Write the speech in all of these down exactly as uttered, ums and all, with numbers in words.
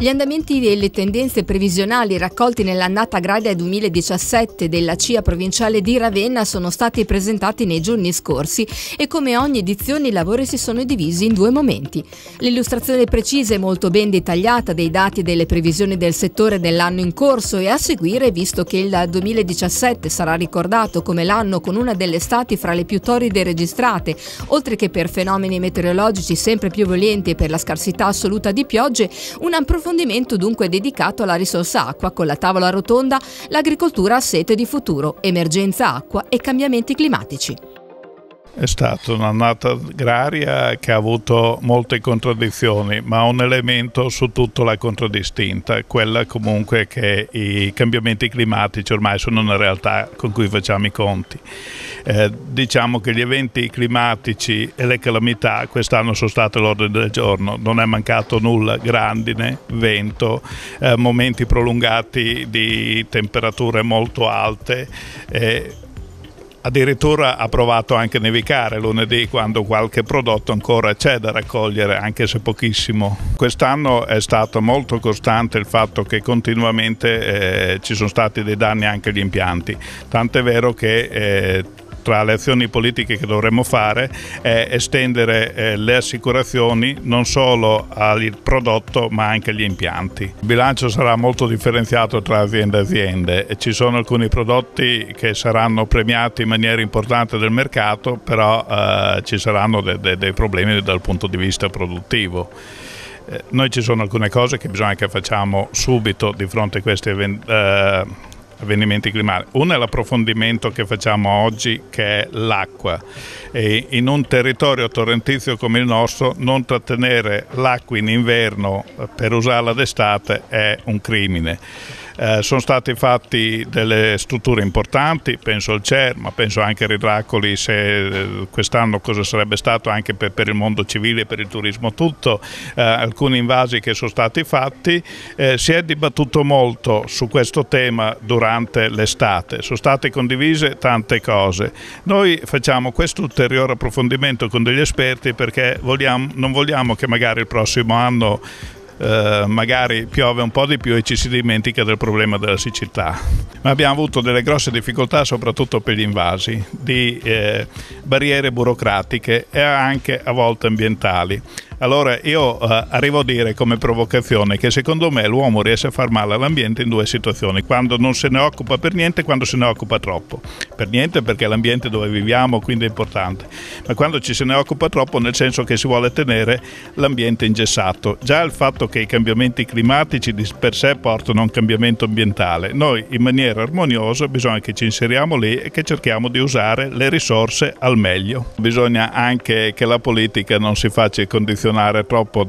Gli andamenti e le tendenze previsionali raccolti nell'annata agraria duemiladiciassette della C I A provinciale di Ravenna sono stati presentati nei giorni scorsi e come ogni edizione i lavori si sono divisi in due momenti. L'illustrazione precisa e molto ben dettagliata dei dati e delle previsioni del settore dell'anno in corso e a seguire, visto che il duemiladiciassette sarà ricordato come l'anno con una delle estati fra le più torride registrate, oltre che per fenomeni meteorologici sempre più violenti e per la scarsità assoluta di piogge, un approfondimento dunque dedicato alla risorsa acqua con la tavola rotonda L'agricoltura a sete di futuro, emergenza acqua e cambiamenti climatici. È stata un'annata agraria che ha avuto molte contraddizioni, ma un elemento su tutto l'ha contraddistinta, quella comunque che i cambiamenti climatici ormai sono una realtà con cui facciamo i conti. Eh, diciamo che gli eventi climatici e le calamità quest'anno sono state all'ordine del giorno, non è mancato nulla, grandine, vento, eh, momenti prolungati di temperature molto alte. Eh, Addirittura ha provato anche a nevicare lunedì, quando qualche prodotto ancora c'è da raccogliere, anche se pochissimo. Quest'anno è stato molto costante il fatto che continuamente eh, ci sono stati dei danni anche agli impianti, tant'è vero che eh, tra le azioni politiche che dovremmo fare è estendere eh, le assicurazioni non solo al prodotto ma anche agli impianti. Il bilancio sarà molto differenziato tra aziende e aziende e ci sono alcuni prodotti che saranno premiati in maniera importante del mercato, però eh, ci saranno de de dei problemi dal punto di vista produttivo. Eh, noi ci sono alcune cose che bisogna che facciamo subito di fronte a questi eventi. Eh, avvenimenti climatici. Uno è l'approfondimento che facciamo oggi, che è l'acqua. E in un territorio torrentizio come il nostro non trattenere l'acqua in inverno per usarla d'estate è un crimine. Eh, sono stati fatti delle strutture importanti, penso al C E R, ma penso anche a Ridracoli, se eh, quest'anno cosa sarebbe stato anche per, per il mondo civile e per il turismo tutto, eh, alcuni invasi che sono stati fatti. Eh, si è dibattuto molto su questo tema durante l'estate, sono state condivise tante cose. Noi facciamo questo ulteriore approfondimento con degli esperti perché vogliamo, non vogliamo che magari il prossimo anno Uh, magari piove un po' di più e ci si dimentica del problema della siccità. Ma abbiamo avuto delle grosse difficoltà soprattutto per gli invasi, di eh, barriere burocratiche e anche a volte ambientali. Allora io uh, arrivo a dire come provocazione che secondo me l'uomo riesce a far male all'ambiente in due situazioni: quando non se ne occupa per niente e quando se ne occupa troppo. Per niente perché è l'ambiente dove viviamo, quindi è importante, ma quando ci se ne occupa troppo nel senso che si vuole tenere l'ambiente ingessato. Già il fatto che i cambiamenti climatici di per sé portano a un cambiamento ambientale, noi in maniera armoniosa bisogna che ci inseriamo lì e che cerchiamo di usare le risorse al meglio. Bisogna anche che la politica non si faccia condizionare troppo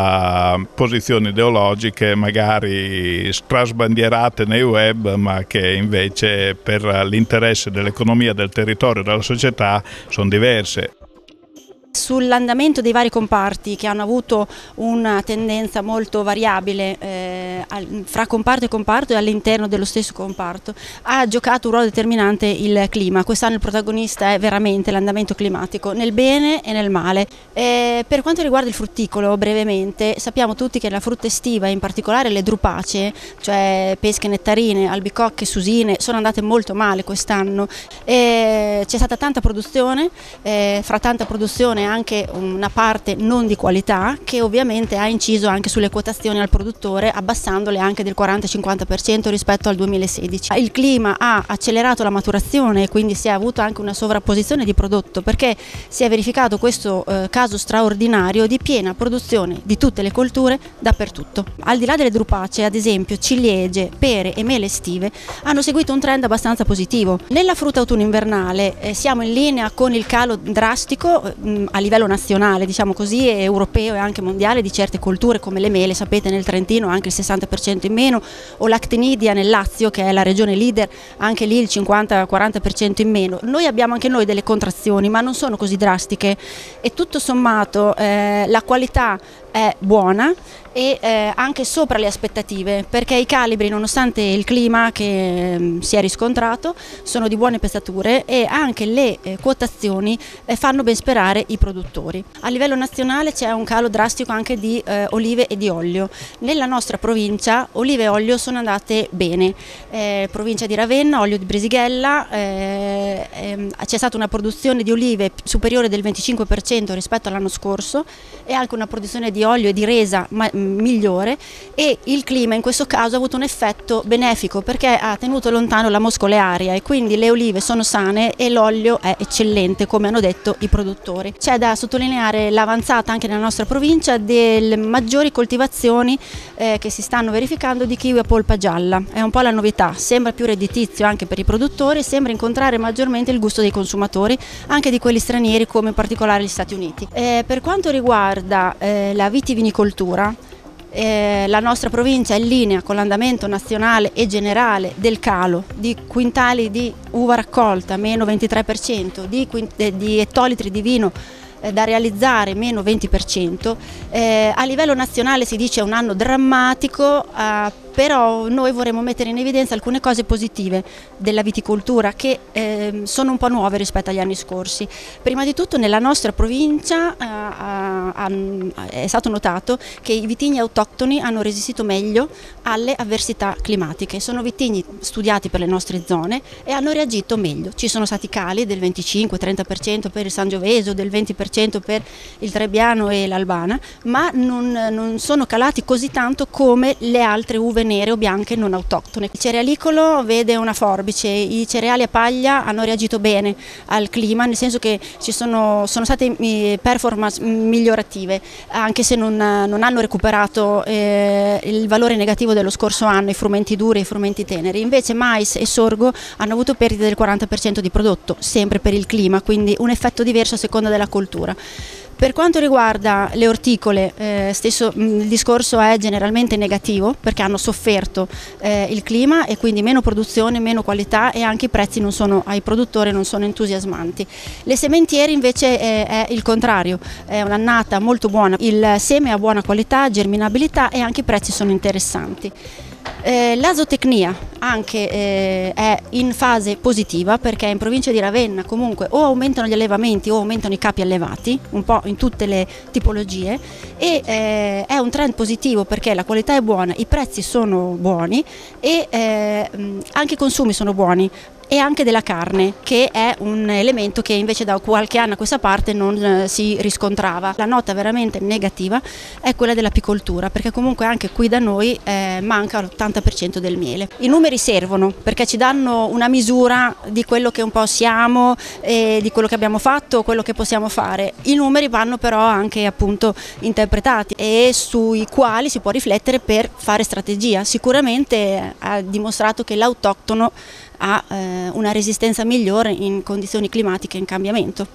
da posizioni ideologiche magari strasbandierate nei web, ma che invece per l'interesse dell'economia, del territorio e della società sono diverse. Sull'andamento dei vari comparti, che hanno avuto una tendenza molto variabile eh, fra comparto e comparto e all'interno dello stesso comparto, ha giocato un ruolo determinante il clima. Quest'anno il protagonista è veramente l'andamento climatico, nel bene e nel male. Eh, per quanto riguarda il frutticolo, brevemente, sappiamo tutti che la frutta estiva, in particolare le drupacee, cioè pesche nettarine, albicocche, susine, sono andate molto male quest'anno. C'è stata tanta produzione, eh, fra tanta produzione anche una parte non di qualità, che ovviamente ha inciso anche sulle quotazioni al produttore, abbassandole anche del quaranta cinquanta per cento rispetto al duemilasedici. Il clima ha accelerato la maturazione e quindi si è avuto anche una sovrapposizione di prodotto, perché si è verificato questo eh, caso straordinario di piena produzione di tutte le colture dappertutto. Al di là delle drupacee, ad esempio ciliegie, pere e mele estive hanno seguito un trend abbastanza positivo. Nella frutta autunno-invernale eh, siamo in linea con il calo drastico eh, a livello nazionale, diciamo così, e europeo e anche mondiale di certe colture come le mele. Sapete, nel Trentino anche il sessanta per cento in meno, o l'actinidia nel Lazio, che è la regione leader, anche lì il cinquanta quaranta per cento in meno. Noi abbiamo anche noi delle contrazioni, ma non sono così drastiche e tutto sommato eh, la qualità è buona e eh, anche sopra le aspettative, perché i calibri, nonostante il clima che eh, si è riscontrato, sono di buone pesature e anche le eh, quotazioni eh, fanno ben sperare i produttori. A livello nazionale c'è un calo drastico anche di eh, olive e di olio. Nella nostra provincia olive e olio sono andate bene, eh, provincia di Ravenna, olio di Brisighella, eh, eh, c'è stata una produzione di olive superiore del venticinque per cento rispetto all'anno scorso e anche una produzione di olio e di resa ma, migliore, e il clima in questo caso ha avuto un effetto benefico perché ha tenuto lontano la mosca olearia e quindi le olive sono sane e l'olio è eccellente, come hanno detto i produttori. C'è da sottolineare l'avanzata anche nella nostra provincia delle maggiori coltivazioni eh, che si stanno verificando di kiwi a polpa gialla. È un po' la novità, sembra più redditizio anche per i produttori, sembra incontrare maggiormente il gusto dei consumatori, anche di quelli stranieri come in particolare gli Stati Uniti. Eh, per quanto riguarda eh, la vitivinicoltura, Eh, la nostra provincia è in linea con l'andamento nazionale e generale del calo di quintali di uva raccolta, meno ventitré per cento, di, di ettolitri di vino eh, da realizzare, meno venti per cento. Eh, a livello nazionale si dice un anno drammatico, eh, però noi vorremmo mettere in evidenza alcune cose positive della viticoltura che eh, sono un po' nuove rispetto agli anni scorsi. Prima di tutto nella nostra provincia eh, ha, ha, è stato notato che i vitigni autoctoni hanno resistito meglio alle avversità climatiche. Sono vitigni studiati per le nostre zone e hanno reagito meglio. Ci sono stati cali del venticinque trenta per cento per il Sangiovese, del venti per cento per il Trebbiano e l'Albana, ma non, non sono calati così tanto come le altre uve nere o bianche non autoctone. Il cerealicolo vede una forbice, i cereali a paglia hanno reagito bene al clima, nel senso che ci sono, sono state performance migliorative, anche se non, non hanno recuperato eh, il valore negativo dello scorso anno, i frumenti duri e i frumenti teneri. Invece mais e sorgo hanno avuto perdite del quaranta per cento di prodotto, sempre per il clima, quindi un effetto diverso a seconda della coltura. Per quanto riguarda le orticole, eh, stesso, mh, il discorso è generalmente negativo perché hanno sofferto eh, il clima e quindi meno produzione, meno qualità e anche i prezzi non sono, ai produttori non sono entusiasmanti. Le sementiere invece eh, è il contrario, è un'annata molto buona, il seme ha buona qualità, germinabilità e anche i prezzi sono interessanti. Eh, la zootecnia anche eh, è in fase positiva perché in provincia di Ravenna comunque o aumentano gli allevamenti o aumentano i capi allevati, un po' in tutte le tipologie, e eh, è un trend positivo perché la qualità è buona, i prezzi sono buoni e eh, anche i consumi sono buoni. E anche della carne, che è un elemento che invece da qualche anno a questa parte non eh, si riscontrava. La nota veramente negativa è quella dell'apicoltura, perché comunque anche qui da noi eh, manca l'ottanta per cento del miele. I numeri servono perché ci danno una misura di quello che un po' siamo, eh, di quello che abbiamo fatto, quello che possiamo fare. I numeri vanno però anche appunto interpretati e sui quali si può riflettere per fare strategia. Sicuramente ha dimostrato che l'autoctono ha eh, una resistenza migliore in condizioni climatiche in cambiamento.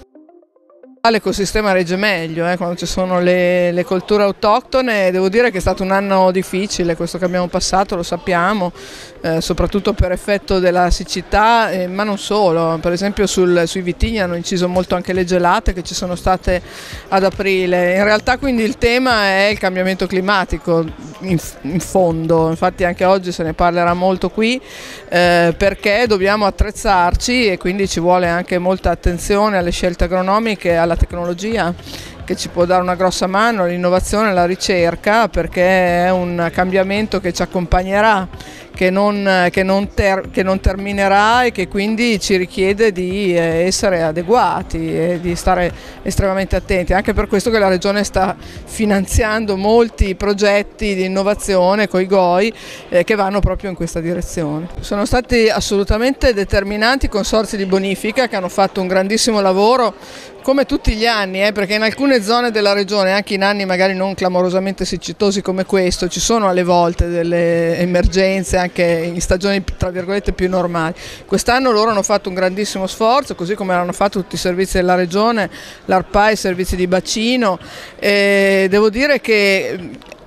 L'ecosistema regge meglio eh, quando ci sono le, le colture autoctone. Devo dire che è stato un anno difficile questo che abbiamo passato, lo sappiamo, eh, soprattutto per effetto della siccità, eh, ma non solo. Per esempio sul, sui vitigni hanno inciso molto anche le gelate che ci sono state ad aprile. In realtà quindi il tema è il cambiamento climatico in, in fondo, infatti anche oggi se ne parlerà molto qui eh, perché dobbiamo attrezzarci e quindi ci vuole anche molta attenzione alle scelte agronomiche, alla tecnologia che ci può dare una grossa mano, l'innovazione, la ricerca, perché è un cambiamento che ci accompagnerà, che non, che non, ter, che non terminerà e che quindi ci richiede di essere adeguati e di stare estremamente attenti. Anche per questo che la Regione sta finanziando molti progetti di innovazione con i G O I eh, che vanno proprio in questa direzione. Sono stati assolutamente determinanti i consorzi di bonifica che hanno fatto un grandissimo lavoro, come tutti gli anni, eh, perché in alcune zone della regione, anche in anni magari non clamorosamente siccitosi come questo, ci sono alle volte delle emergenze anche in stagioni tra virgolette più normali. Quest'anno loro hanno fatto un grandissimo sforzo, così come l'hanno fatto tutti i servizi della regione, l'A R P A, i servizi di bacino, e devo dire che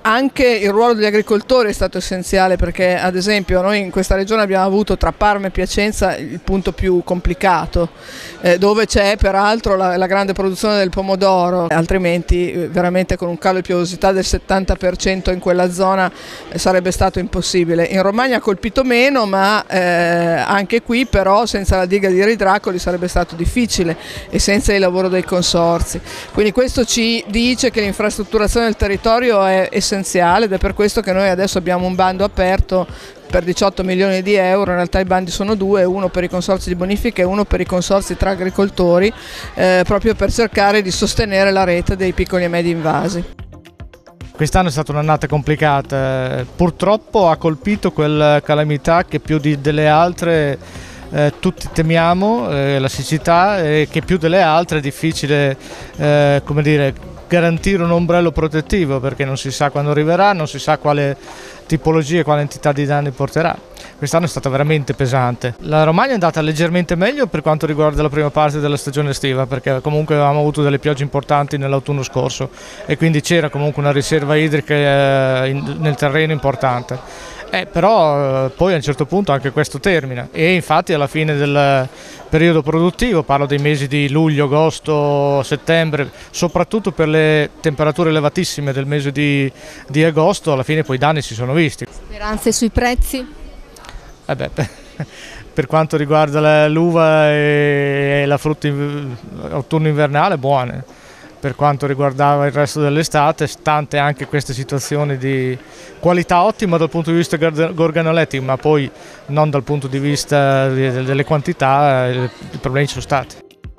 Anche il ruolo degli agricoltori è stato essenziale, perché ad esempio noi in questa regione abbiamo avuto tra Parma e Piacenza il punto più complicato, eh, dove c'è peraltro la, la grande produzione del pomodoro, altrimenti eh, veramente con un calo di piovosità del settanta per cento in quella zona eh, sarebbe stato impossibile. In Romagna ha colpito meno, ma eh, anche qui però senza la diga di Ridracoli sarebbe stato difficile e senza il lavoro dei consorzi. Quindi questo ci dice che l'infrastrutturazione del territorio è essenziale ed è per questo che noi adesso abbiamo un bando aperto per diciotto milioni di euro. In realtà i bandi sono due, uno per i consorzi di bonifica e uno per i consorzi tra agricoltori, eh, proprio per cercare di sostenere la rete dei piccoli e medi invasi. Quest'anno è stata un'annata complicata, purtroppo ha colpito quella calamità che più di, delle altre eh, tutti temiamo, eh, la siccità, e che più delle altre è difficile, eh, come dire, garantire un ombrello protettivo, perché non si sa quando arriverà, non si sa quale tipologia e quale entità di danni porterà. Quest'anno è stata veramente pesante. La Romagna è andata leggermente meglio per quanto riguarda la prima parte della stagione estiva, perché comunque avevamo avuto delle piogge importanti nell'autunno scorso e quindi c'era comunque una riserva idrica eh, in, nel terreno importante. Eh, però eh, poi a un certo punto anche questo termina e infatti alla fine del periodo produttivo, parlo dei mesi di luglio, agosto, settembre, soprattutto per le temperature elevatissime del mese di, di agosto, alla fine poi i danni si sono visti. Speranze sui prezzi? Eh beh, per quanto riguarda l'uva e la frutta autunno-invernale, buone. Per quanto riguardava il resto dell'estate, stante anche queste situazioni di qualità ottima dal punto di vista organolettico, ma poi non dal punto di vista delle quantità, i problemi ci sono stati.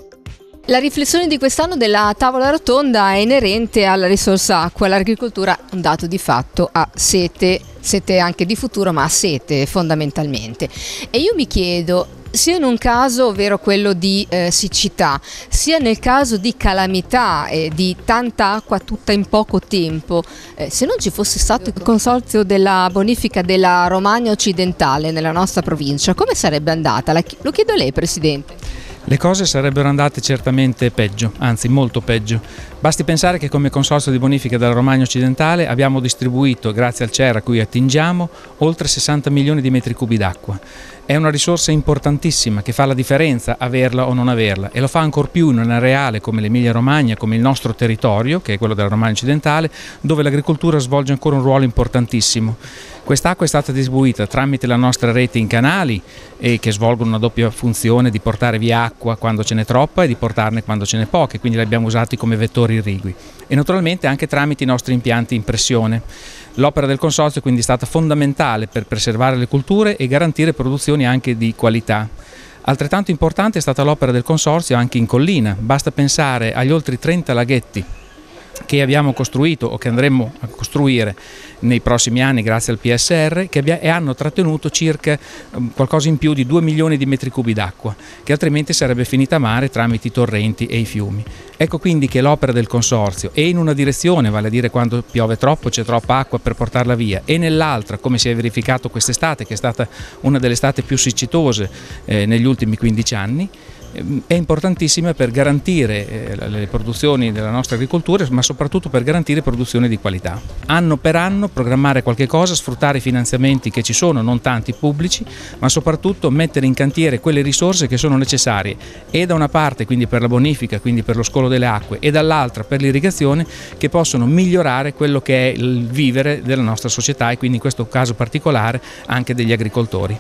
La riflessione di quest'anno della tavola rotonda è inerente alla risorsa acqua. L'agricoltura, un dato di fatto, ha sete, sete anche di futuro, ma ha sete fondamentalmente. E io mi chiedo, sia in un caso, ovvero quello di eh, siccità, sia nel caso di calamità e di tanta acqua tutta in poco tempo, eh, se non ci fosse stato il consorzio della bonifica della Romagna occidentale nella nostra provincia, come sarebbe andata? La, lo chiedo a lei, Presidente. Le cose sarebbero andate certamente peggio, anzi molto peggio. Basti pensare che come consorzio di bonifica della Romagna occidentale abbiamo distribuito, grazie al C E R a cui attingiamo, oltre sessanta milioni di metri cubi d'acqua. È una risorsa importantissima che fa la differenza averla o non averla, e lo fa ancor più in un areale come l'Emilia Romagna, come il nostro territorio, che è quello della Romagna occidentale, dove l'agricoltura svolge ancora un ruolo importantissimo. Quest'acqua è stata distribuita tramite la nostra rete in canali e che svolgono una doppia funzione di portare via acqua quando ce n'è troppa e di portarne quando ce n'è poca, quindi li abbiamo usati come vettori irrigui, e naturalmente anche tramite i nostri impianti in pressione. L'opera del consorzio è quindi stata fondamentale per preservare le culture e garantire produzioni anche di qualità. Altrettanto importante è stata l'opera del consorzio anche in collina, basta pensare agli oltre trenta laghetti che abbiamo costruito o che andremo a costruire nei prossimi anni grazie al P S R, che abbia, e hanno trattenuto circa um, qualcosa in più di due milioni di metri cubi d'acqua, che altrimenti sarebbe finita a mare tramite i torrenti e i fiumi. Ecco quindi che l'opera del consorzio è in una direzione, vale a dire quando piove troppo c'è troppa acqua per portarla via, e nell'altra, come si è verificato quest'estate, che è stata una delle estate più siccitose eh, negli ultimi quindici anni, è importantissima per garantire le produzioni della nostra agricoltura, ma soprattutto per garantire produzioni di qualità. Anno per anno programmare qualche cosa, sfruttare i finanziamenti che ci sono, non tanti pubblici, ma soprattutto mettere in cantiere quelle risorse che sono necessarie, e da una parte quindi per la bonifica, quindi per lo scolo delle acque, e dall'altra per l'irrigazione, che possono migliorare quello che è il vivere della nostra società e quindi in questo caso particolare anche degli agricoltori.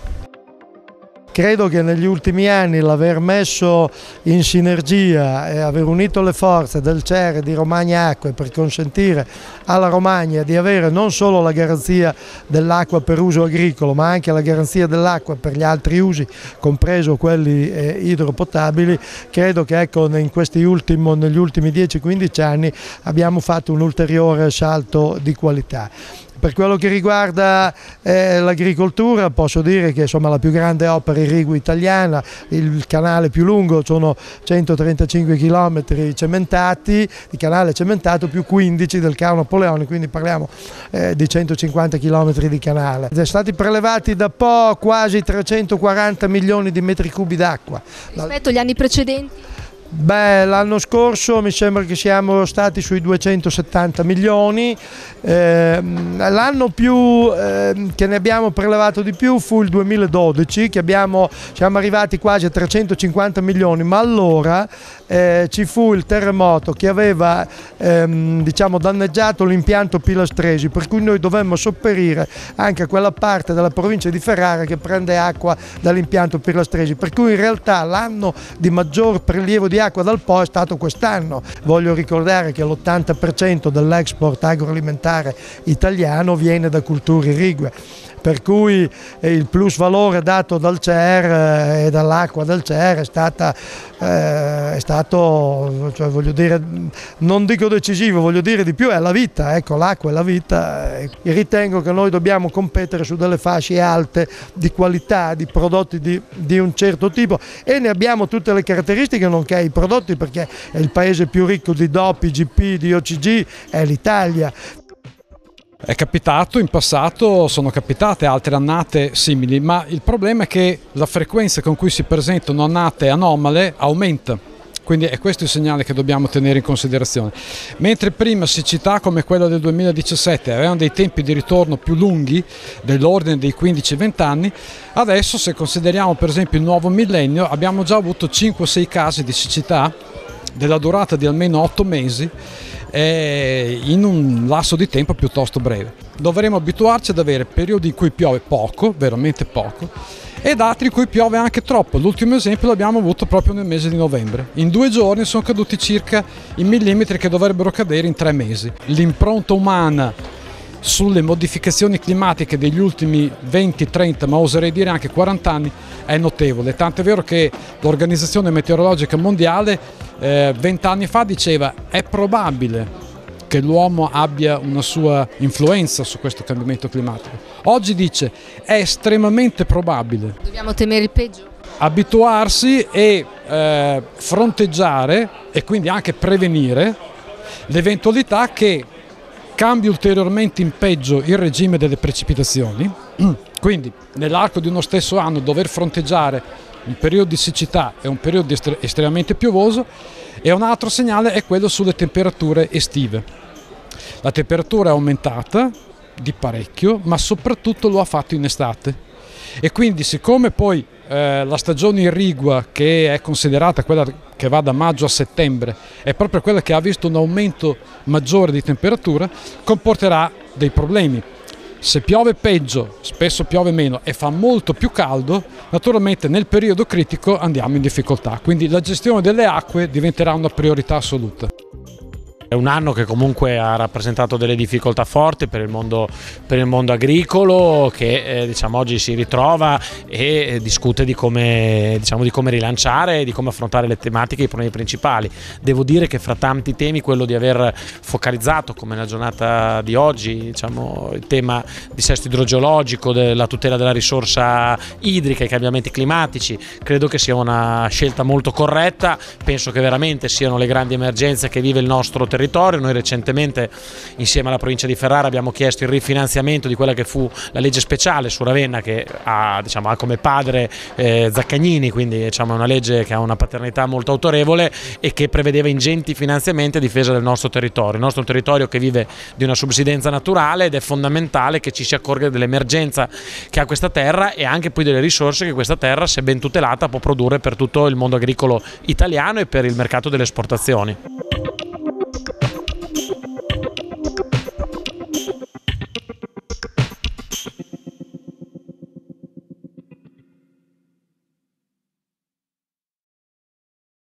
Credo che negli ultimi anni l'aver messo in sinergia e aver unito le forze del C E R di Romagna Acque per consentire alla Romagna di avere non solo la garanzia dell'acqua per uso agricolo, ma anche la garanzia dell'acqua per gli altri usi, compreso quelli eh, idropotabili, credo che ecco, in questi ultimi, negli ultimi dieci quindici anni abbiamo fatto un ulteriore salto di qualità. Per quello che riguarda eh, l'agricoltura posso dire che insomma, la più grande opera irrigua italiana, il canale più lungo sono centotrentacinque chilometri cementati, il canale cementato più quindici del Carlo Napoleone, quindi parliamo eh, di centocinquanta chilometri di canale. Sono stati prelevati da po' quasi trecentoquaranta milioni di metri cubi d'acqua. Rispetto agli anni precedenti? Beh, l'anno scorso mi sembra che siamo stati sui duecentosettanta milioni, eh, l'anno più eh, che ne abbiamo prelevato di più fu il duemiladodici, che abbiamo, siamo arrivati quasi a trecentocinquanta milioni, ma allora eh, ci fu il terremoto che aveva ehm, diciamo, danneggiato l'impianto Pilastresi, per cui noi dovemmo sopperire anche a quella parte della provincia di Ferrara che prende acqua dall'impianto Pilastresi, per cui in realtà l'anno di maggior prelievo di acqua dal Po è stato quest'anno. Voglio ricordare che l'ottanta per cento dell'export agroalimentare italiano viene da culture irrigue, per cui il plus valore dato dal C E R e dall'acqua del C E R è, stata, eh, è stato, cioè voglio dire, non dico decisivo, voglio dire di più, è la vita, ecco, l'acqua è la vita. E ritengo che noi dobbiamo competere su delle fasce alte di qualità, di prodotti di, di un certo tipo, e ne abbiamo tutte le caratteristiche, nonché i prodotti, perché è il paese più ricco di D O P, I G P, di O C G, è l'Italia. È capitato in passato, sono capitate altre annate simili, ma il problema è che la frequenza con cui si presentano annate anomale aumenta, quindi è questo il segnale che dobbiamo tenere in considerazione. Mentre prima siccità come quella del duemiladiciassette avevano dei tempi di ritorno più lunghi, dell'ordine dei quindici venti anni, adesso, se consideriamo per esempio il nuovo millennio, abbiamo già avuto cinque o sei casi di siccità della durata di almeno otto mesi, in un lasso di tempo piuttosto breve. Dovremo abituarci ad avere periodi in cui piove poco, veramente poco, ed altri in cui piove anche troppo. L'ultimo esempio l'abbiamo avuto proprio nel mese di novembre. In due giorni sono caduti circa i millimetri che dovrebbero cadere in tre mesi. L'impronta umana sulle modificazioni climatiche degli ultimi venti trenta, ma oserei dire anche quaranta anni, è notevole. Tant'è vero che l'Organizzazione Meteorologica Mondiale vent'anni eh, fa diceva è probabile che l'uomo abbia una sua influenza su questo cambiamento climatico. Oggi dice è estremamente probabile. Dobbiamo temere il peggio? Abituarsi e eh, fronteggiare e quindi anche prevenire l'eventualità che cambi ulteriormente in peggio il regime delle precipitazioni, quindi nell'arco di uno stesso anno dover fronteggiare un periodo di siccità e un periodo estre- estremamente piovoso. E un altro segnale è quello sulle temperature estive. La temperatura è aumentata di parecchio, ma soprattutto lo ha fatto in estate, e quindi siccome poi eh, la stagione irrigua, che è considerata quella che va da maggio a settembre, è proprio quella che ha visto un aumento maggiore di temperatura, comporterà dei problemi. Se piove peggio, spesso piove meno e fa molto più caldo, naturalmente nel periodo critico andiamo in difficoltà, quindi la gestione delle acque diventerà una priorità assoluta. È un anno che comunque ha rappresentato delle difficoltà forti per il mondo, per il mondo agricolo, che eh, diciamo, oggi si ritrova e eh, discute di come, diciamo, di come rilanciare e di come affrontare le tematiche e i problemi principali. Devo dire che fra tanti temi quello di aver focalizzato, come nella giornata di oggi, diciamo, il tema di dissesto idrogeologico, della tutela della risorsa idrica, i cambiamenti climatici, credo che sia una scelta molto corretta. Penso che veramente siano le grandi emergenze che vive il nostro territorio. Noi recentemente insieme alla provincia di Ferrara abbiamo chiesto il rifinanziamento di quella che fu la legge speciale su Ravenna, che ha, diciamo, ha come padre eh, Zaccagnini, quindi diciamo, è una legge che ha una paternità molto autorevole e che prevedeva ingenti finanziamenti a difesa del nostro territorio, il nostro territorio che vive di una subsidenza naturale, ed è fondamentale che ci si accorga dell'emergenza che ha questa terra e anche poi delle risorse che questa terra, se ben tutelata, può produrre per tutto il mondo agricolo italiano e per il mercato delle esportazioni.